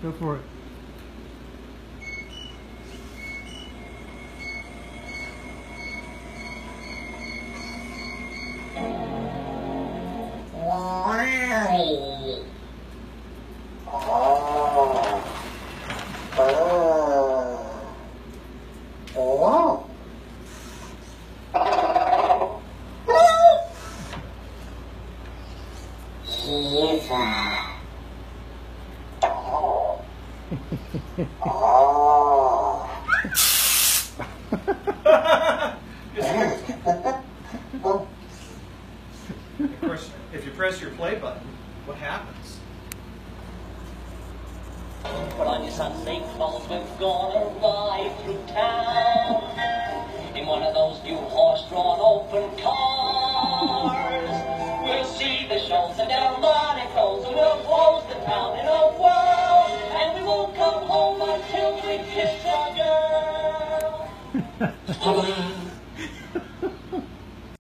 Go for it. Of course, if you press your play button, what happens? Put on your Sunday clothes, we're gonna ride through town in one of those new horse-drawn open cars. We'll see the shows and their money flows, and we'll close the town in a whirl, and we won't come home until we kiss a girl.